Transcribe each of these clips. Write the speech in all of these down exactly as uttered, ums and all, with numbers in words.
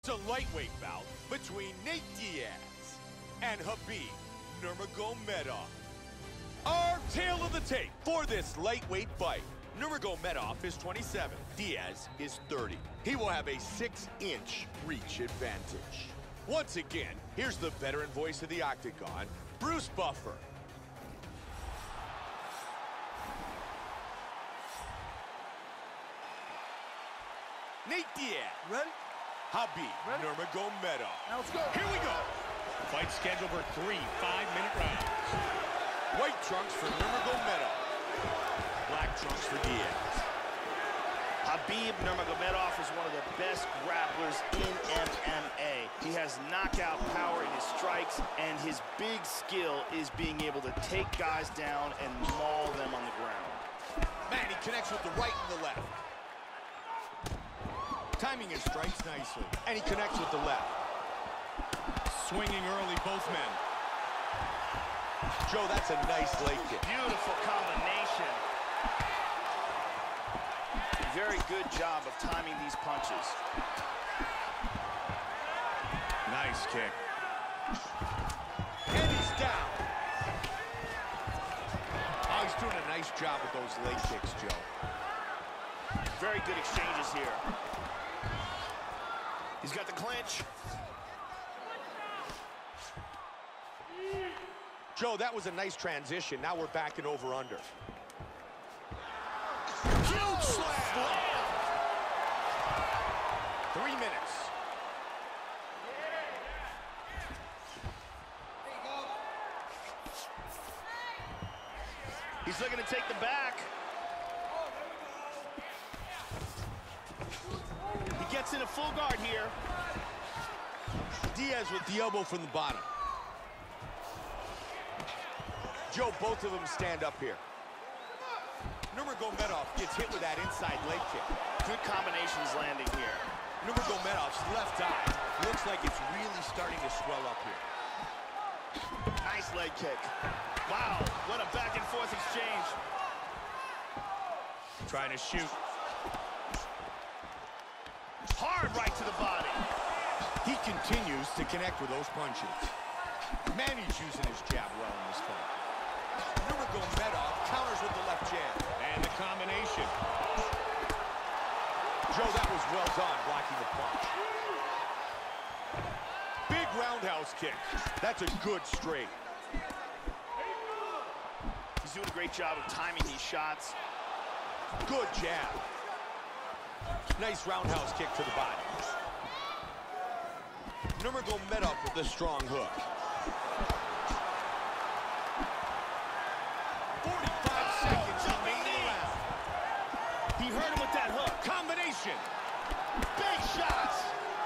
It's a lightweight bout between Nate Diaz and Khabib Nurmagomedov. Our tale of the tape for this lightweight fight. Nurmagomedov is twenty-seven, Diaz is thirty. He will have a six-inch reach advantage. Once again, here's the veteran voice of the Octagon, Bruce Buffer. Nate Diaz. Ready? Khabib Ready? Nurmagomedov. Now let's go. Here we go. Fight scheduled for three five-minute rounds. White trunks for Nurmagomedov. Black trunks for Diaz. Khabib Nurmagomedov is one of the best grapplers in M M A. He has knockout power in his strikes, and his big skill is being able to take guys down and maul them on the ground. Man, he connects with the right and the left. Timing his strikes nicely. And he connects with the left. Swinging early, both men. Joe, that's a nice leg kick. Beautiful combination. Very good job of timing these punches. Nice kick. And he's down. Oh, he's doing a nice job with those leg kicks, Joe. Very good exchanges here. He's got the clinch. Joe, that was a nice transition. Now we're back in over-under. Huge slam! Three minutes. He's looking to take the back. He gets in a full guard here. Diaz with the elbow from the bottom. Joe, both of them stand up here. Nurmagomedov gets hit with that inside leg kick. Good combinations landing here. Nurmagomedov's left eye looks like it's really starting to swell up here. Nice leg kick. Wow, what a back and forth exchange. Trying to shoot. Hard right to the body. He continues to connect with those punches. Man, he's using his jab well in this fight. Nurmagomedov counters with the left jab. And the combination. Joe, that was well done, blocking the punch. Big roundhouse kick. That's a good straight. He's doing a great job of timing these shots. Good jab. Nice roundhouse kick to the body. Nurmagomedov with the strong hook. forty-five seconds remaining round. He hurt him with that hook. Combination. Big shots.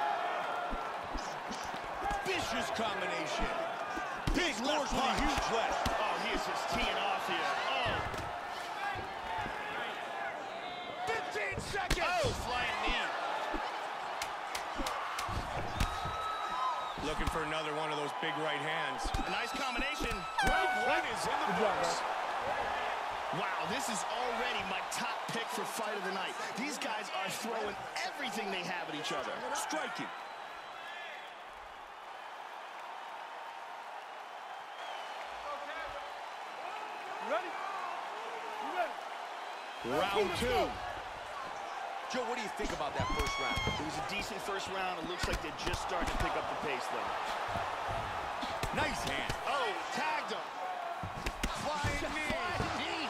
Vicious combination. Big left scores with a punch. huge left. Oh, he is just teeing off here. Oh. fifteen seconds. Oh, flying knee. Looking for another one of those big right hands. A nice combination. Round one is in the books. Wow, this is already my top pick for fight of the night. These guys are throwing everything they have at each other. Striking. Ready? You ready? Round two. Joe, what do you think about that first round? It was a decent first round. It looks like they're just starting to pick up the pace, though. Nice hand. Oh, tagged him. Flying knee. Flying knee.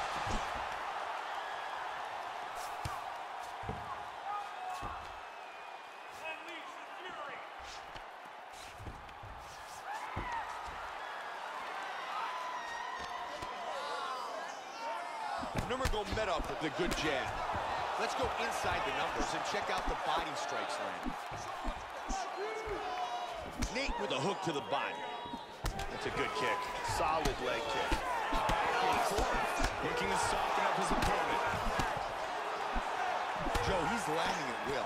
Nurmagomedov with the good jab. Let's go inside the numbers and check out the body strikes land. Nate with a hook to the body. That's a good kick. Solid leg kick. Looking to soften up his opponent. Joe, he's landing at will.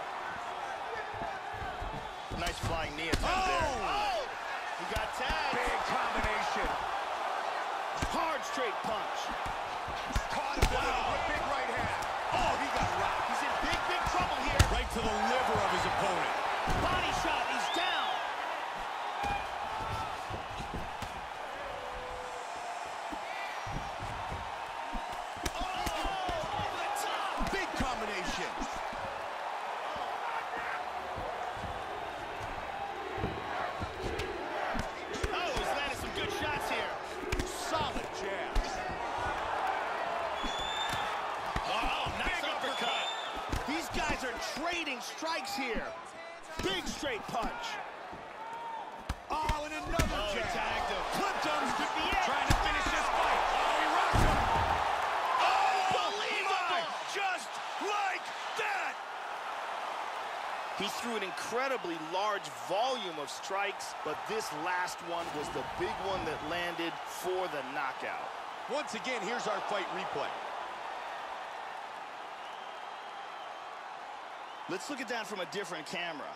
Nice flying knee attempt Oh! there. Oh! He got tagged. Big combination. Hard straight punch. Caught him wow. with a big right hand. Oh, he got rocked. He's in big, big trouble here. Right to the liver of his opponent. Body shot, he's down. Oh, over the top. Big combination. Oh, he's landed some good shots here. Solid jabs. Oh, nice uppercut. These guys are trading strikes here. Big straight punch. Oh, and another Oh, he jab. tagged him. Clipped him. Could be it. Trying to finish this fight. Oh, he rocks him. Unbelievable. My, just like that. He threw an incredibly large volume of strikes, but this last one was the big one that landed for the knockout. Once again, here's our fight replay. Let's look at that from a different camera.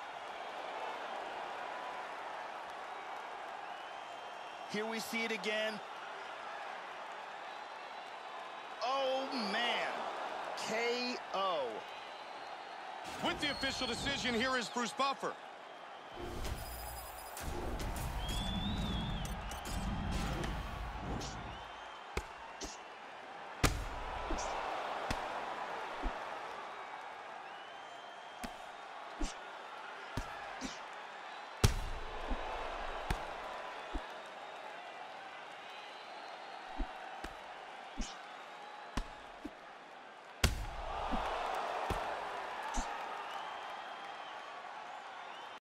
Here we see it again. Oh, man. K O. With the official decision, here is Bruce Buffer.